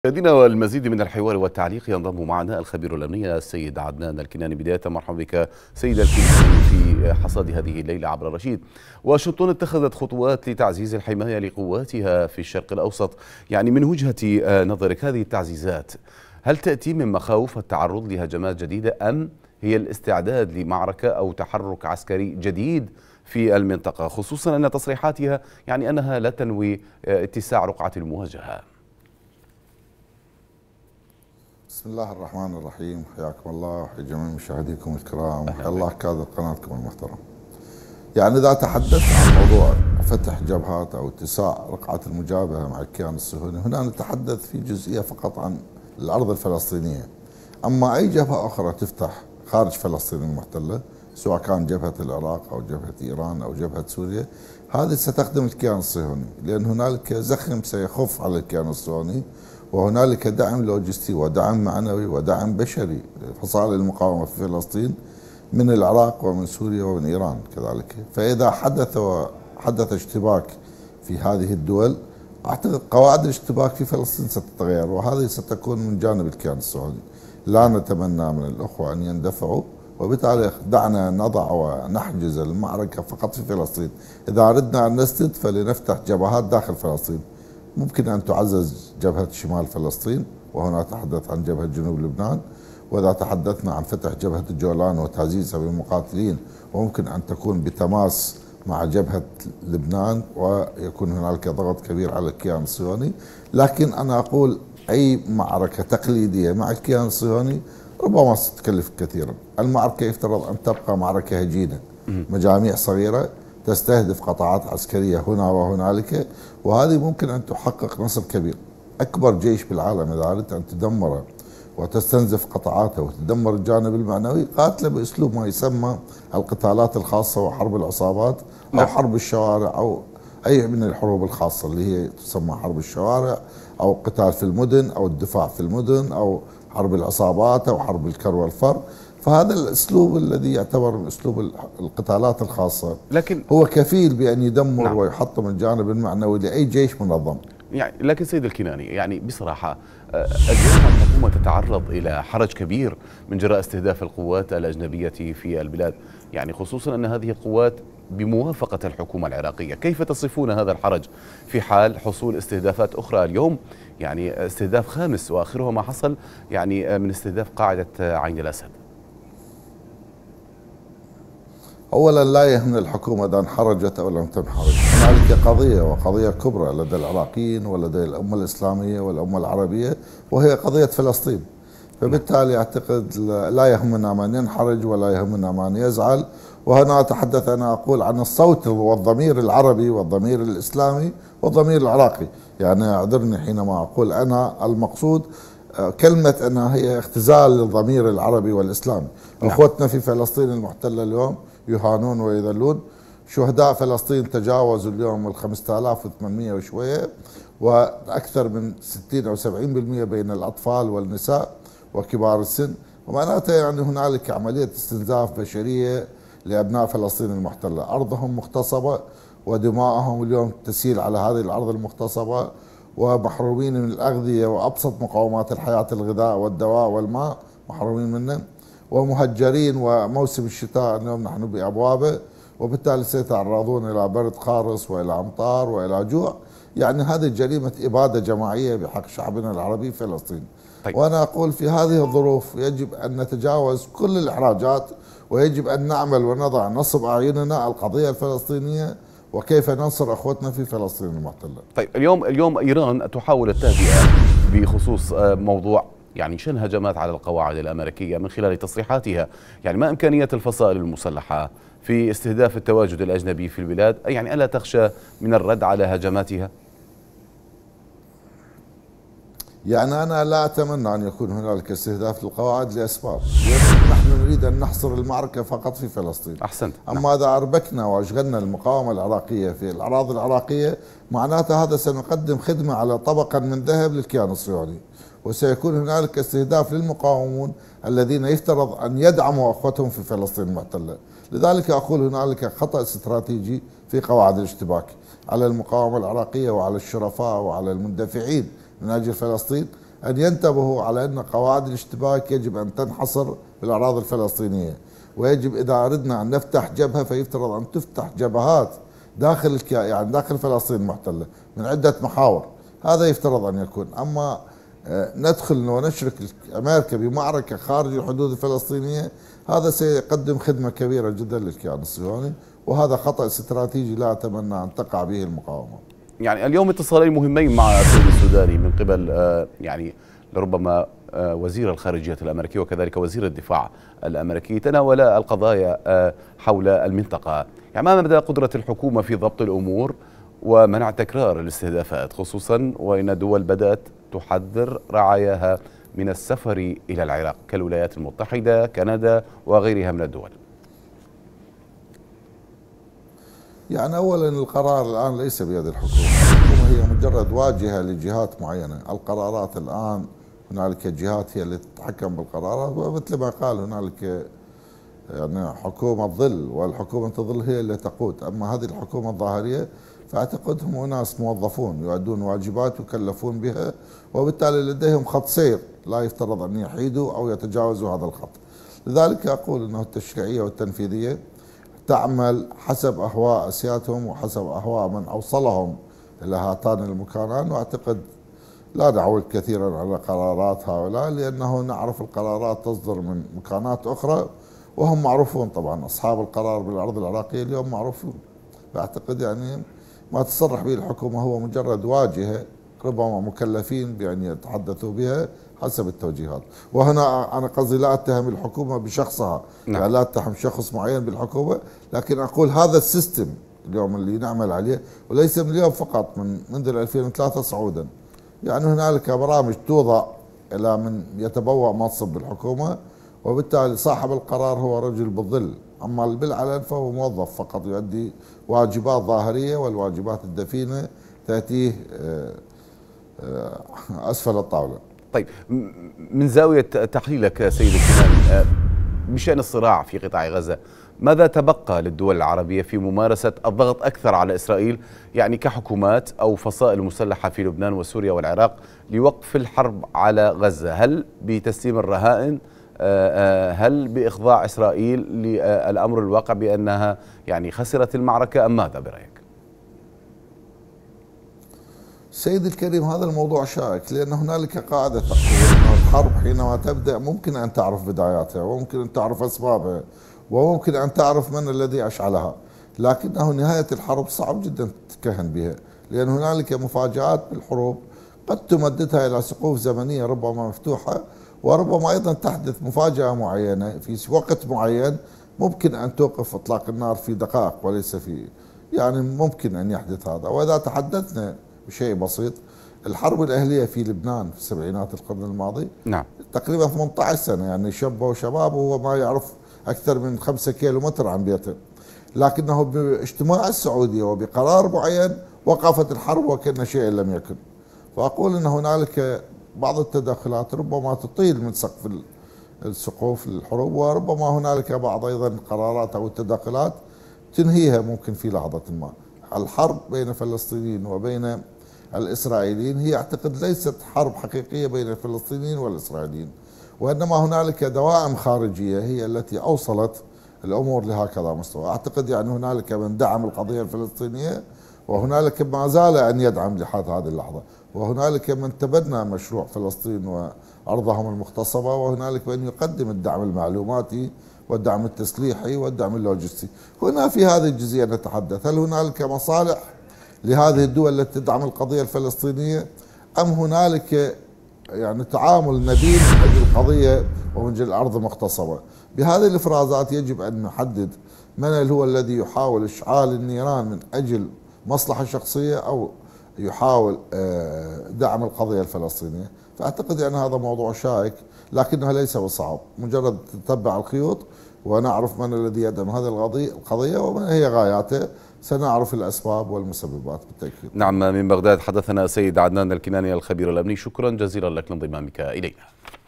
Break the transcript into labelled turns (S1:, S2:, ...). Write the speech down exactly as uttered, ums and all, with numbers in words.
S1: مشاهدينا والمزيد من الحوار والتعليق ينضم معنا الخبير الأمني السيد عدنان الكناني. بداية مرحبا بك سيد الكناني في حصاد هذه الليلة عبر رشيد. واشنطن اتخذت خطوات لتعزيز الحماية لقواتها في الشرق الأوسط، يعني من وجهة نظرك هذه التعزيزات هل تأتي من مخاوف التعرض لهجمات جديدة أم هي الاستعداد لمعركة أو تحرك عسكري جديد في المنطقة، خصوصا أن تصريحاتها يعني أنها لا تنوي اتساع رقعة المواجهة؟
S2: بسم الله الرحمن الرحيم، حياكم الله وحيا جميع مشاهديكم الكرام وحيا الله كادر قناتكم المحترم. يعني إذا تحدث عن موضوع فتح جبهات أو اتساع رقعة المجابهة مع الكيان الصهيوني، هنا نتحدث في جزئية فقط عن الأرض الفلسطينية. أما أي جبهة أخرى تفتح خارج فلسطين المحتلة، سواء كان جبهة العراق أو جبهة إيران أو جبهة سوريا، هذه ستخدم الكيان الصهيوني، لأن هنالك زخم سيخف على الكيان الصهيوني، وهنالك دعم لوجستي ودعم معنوي ودعم بشري لفصائل المقاومة في فلسطين من العراق ومن سوريا ومن إيران كذلك. فإذا حدث حدث اشتباك في هذه الدول، أعتقد قواعد الاشتباك في فلسطين ستتغير، وهذه ستكون من جانب الكيان الصهيوني. لا نتمنى من الأخوة أن يندفعوا، وبالتالي دعنا نضع ونحجز المعركة فقط في فلسطين. إذا أردنا أن نسدد فلنفتح جبهات داخل فلسطين. ممكن أن تعزز جبهة شمال فلسطين، وهنا تحدث عن جبهة جنوب لبنان، وإذا تحدثنا عن فتح جبهة الجولان وتعزيزها بالمقاتلين، وممكن أن تكون بتماس مع جبهة لبنان، ويكون هنالك ضغط كبير على الكيان الصهيوني. لكن أنا أقول أي معركة تقليدية مع الكيان الصهيوني ربما ستكلف كثيرا. المعركة يفترض أن تبقى معركة هجينة، مجاميع صغيرة تستهدف قطاعات عسكرية هنا وهنالك، وهذه ممكن أن تحقق نصر كبير. أكبر جيش بالعالم إذا أردت أن تدمره وتستنزف قطاعاته وتدمر الجانب المعنوي، قاتله بأسلوب ما يسمى القتالات الخاصة وحرب العصابات أو حرب الشوارع أو أي من الحروب الخاصة اللي هي تسمى حرب الشوارع أو قتال في المدن أو الدفاع في المدن أو حرب العصابات أو حرب الكر والفر. فهذا الاسلوب الذي يعتبر من اسلوب القتالات الخاصه، لكن هو كفيل بان يدمر نعم. ويحطم الجانب المعنوي لاي جيش منظم.
S1: يعني لكن سيد الكناني، يعني بصراحه اليوم الحكومه تتعرض الى حرج كبير من جراء استهداف القوات الاجنبيه في البلاد، يعني خصوصا ان هذه القوات بموافقه الحكومه العراقيه. كيف تصفون هذا الحرج في حال حصول استهدافات اخرى اليوم؟ يعني استهداف خامس واخره ما حصل يعني من استهداف قاعده عين الاسد.
S2: اولا لا يهم الحكومه اذا انحرجت او لم تنحرج، هنالك قضيه وقضيه كبرى لدى العراقيين ولدى الامه الاسلاميه والامه العربيه، وهي قضيه فلسطين. فبالتالي اعتقد لا يهمنا من ينحرج ولا يهمنا من يزعل. وهنا اتحدث، انا اقول عن الصوت والضمير العربي والضمير الاسلامي والضمير العراقي. يعني اعذرني حينما اقول انا، المقصود كلمه انها هي اختزال للضمير العربي والاسلامي. اخوتنا في فلسطين المحتله اليوم يهانون ويذلون. شهداء فلسطين تجاوزوا اليوم ال خمسة آلاف وثمانمئة وشويه، واكثر من ستين او سبعين بالمئة بين الاطفال والنساء وكبار السن، ومعناته يعني هنالك عمليه استنزاف بشريه لابناء فلسطين المحتله. ارضهم مغتصبه ودماءهم اليوم تسيل على هذه الارض المغتصبه، ومحرومين من الاغذيه وابسط مقومات الحياه، الغذاء والدواء والماء محرومين منه، ومهجرين، وموسم الشتاء اليوم نحن بأبوابه، وبالتالي سيتعرضون إلى برد قارس وإلى أمطار وإلى جوع. يعني هذه جريمة إبادة جماعية بحق شعبنا العربي في فلسطين. طيب. وأنا أقول في هذه الظروف يجب أن نتجاوز كل الإحراجات، ويجب أن نعمل ونضع نصب أعيننا القضية الفلسطينية وكيف ننصر أخوتنا في فلسطين المحتلة.
S1: طيب، اليوم اليوم إيران تحاول التهدئة بخصوص موضوع يعني شن هجمات على القواعد الأمريكية من خلال تصريحاتها. يعني ما إمكانية الفصائل المسلحة في استهداف التواجد الأجنبي في البلاد؟ يعني ألا تخشى من الرد على هجماتها؟
S2: يعني أنا لا أتمنى أن يكون هنالك استهداف للقواعد لأسباب. نحن نريد أن نحصر المعركة فقط في فلسطين.
S1: أحسنت.
S2: أما إذا أربكنا وأشغلنا المقاومة العراقية في الأراضي العراقية، معناته هذا سنقدم خدمة على طبقا من ذهب للكيان الصهيوني، وسيكون هنالك استهداف للمقاومون الذين يفترض أن يدعموا أخوتهم في فلسطين المحتلة. لذلك أقول هنالك خطأ استراتيجي في قواعد الاشتباك على المقاومة العراقية وعلى الشرفاء وعلى المندفعين من أجل فلسطين أن ينتبهوا على أن قواعد الاشتباك يجب أن تنحصر بالأراضي الفلسطينية، ويجب إذا أردنا أن نفتح جبهة فيفترض أن تفتح جبهات داخل يعني داخل فلسطين المحتلة من عدة محاور. هذا يفترض أن يكون. أما ندخل ونشرك أمريكا بمعركة خارج الحدود الفلسطينية، هذا سيقدم خدمة كبيرة جدا للكيان الصهيوني، وهذا خطأ استراتيجي لا أتمنى أن تقع به المقاومة.
S1: يعني اليوم اتصالين مهمين مع السيد السوداني من قبل يعني لربما وزير الخارجية الأمريكي وكذلك وزير الدفاع الأمريكي، تناولا القضايا حول المنطقة. يعني ما مدى قدرة الحكومة في ضبط الأمور ومنع تكرار الاستهدافات، خصوصا وإن دول بدأت تحذر رعاياها من السفر إلى العراق كالولايات المتحدة، كندا وغيرها من الدول؟
S2: يعني أولا القرار الآن ليس بيد الحكومة، الحكومة هي مجرد واجهة لجهات معينة. القرارات الآن هنالك جهات هي اللي تتحكم بالقرارات، ومثل ما قال هنالك يعني حكومة ظل، والحكومة الظل هي اللي تقود. أما هذه الحكومة الظاهرية فأعتقدهم أناس موظفون يؤدون واجبات يكلفون بها، وبالتالي لديهم خط سير لا يفترض أن يحيدوا أو يتجاوزوا هذا الخط. لذلك أقول أنه التشريعية والتنفيذية تعمل حسب أهواء أسيادهم وحسب أهواء من أوصلهم إلى هاتان المكانان. وأعتقد لا نعول كثيرا على قرارات هؤلاء، لأنه نعرف القرارات تصدر من مكانات أخرى وهم معروفون. طبعا أصحاب القرار بالأرض العراقية اليوم معروفون. فأعتقد يعني ما تصرح به الحكومة هو مجرد واجهة ربما مكلفين بأن يتحدثوا بها حسب التوجيهات. وهنا أنا قصدي لا أتهم الحكومة بشخصها، نعم. يعني لا أتهم شخص معين بالحكومة، لكن أقول هذا السيستم اليوم اللي نعمل عليه، وليس من اليوم فقط، من منذ ألفين وثلاثة صعودا. يعني هنالك برامج توضع إلى من يتبوأ منصب بالحكومة، وبالتالي صاحب القرار هو رجل بالظل، أما بالعلن فهو موظف فقط يؤدي واجبات ظاهرية، والواجبات الدفينة تأتيه أسفل الطاولة.
S1: طيب، من زاوية تحليلك سيد الكناني بشأن الصراع في قطاع غزة، ماذا تبقى للدول العربية في ممارسة الضغط أكثر على إسرائيل، يعني كحكومات أو فصائل مسلحة في لبنان وسوريا والعراق، لوقف الحرب على غزة؟ هل بتسليم الرهائن؟ هل بإخضاع إسرائيل للأمر الواقع بأنها يعني خسرت المعركة، أم ماذا برأيك؟
S2: سيدي الكريم، هذا الموضوع شائك، لأن هنالك قاعدة تقول أن الحرب حينما تبدأ ممكن أن تعرف بداياتها، وممكن أن تعرف أسبابها، وممكن أن تعرف من الذي أشعلها، لكنه نهاية الحرب صعب جدا تتكهن بها، لأن هنالك مفاجآت بالحروب قد تمددها إلى سقوف زمنية ربما مفتوحة، وربما أيضا تحدث مفاجأة معينة في وقت معين ممكن أن توقف إطلاق النار في دقائق وليس في، يعني ممكن أن يحدث هذا. وإذا تحدثنا بشيء بسيط، الحرب الأهلية في لبنان في سبعينات القرن الماضي، نعم، تقريبا ثمانية عشر سنة، يعني شاب وشباب وهو ما يعرف أكثر من خمسة كيلو متر عن بيته، لكنه باجتماع السعودية وبقرار معين وقفت الحرب وكأن شيء لم يكن. فأقول أن هنالك بعض التدخلات ربما تطيل من سقف السقوف الحروب، وربما هنالك بعض أيضا القرارات أو التدخلات تنهيها ممكن في لحظة ما. الحرب بين الفلسطينيين وبين الإسرائيليين هي أعتقد ليست حرب حقيقية بين الفلسطينيين والإسرائيليين، وإنما هنالك دوائم خارجية هي التي أوصلت الأمور لهكذا مستوى. أعتقد يعني هنالك من دعم القضية الفلسطينية، وهنالك ما زال أن يدعم لحد هذه اللحظة، وهنالك من تبنى مشروع فلسطين وأرضهم المغتصبة، وهنالك من يقدم الدعم المعلوماتي والدعم التسليحي والدعم اللوجستي. هنا في هذه الجزئية نتحدث، هل هنالك مصالح لهذه الدول التي تدعم القضية الفلسطينية، أم هنالك يعني تعامل نبيل من أجل القضية ومن أجل الأرض المغتصبة؟ بهذه الإفرازات يجب أن نحدد من هو الذي يحاول إشعال النيران من أجل مصلحة شخصية أو يحاول دعم القضية الفلسطينية. فأعتقد أن هذا موضوع شائك، لكنه ليس بصعب، مجرد تتبع الخيوط ونعرف من الذي يدعم هذه القضية وما هي غاياته، سنعرف الأسباب والمسببات بالتأكيد.
S1: نعم، من بغداد حدثنا السيد عدنان الكناني الخبير الأمني، شكرا جزيلا لك لانضمامك إلينا.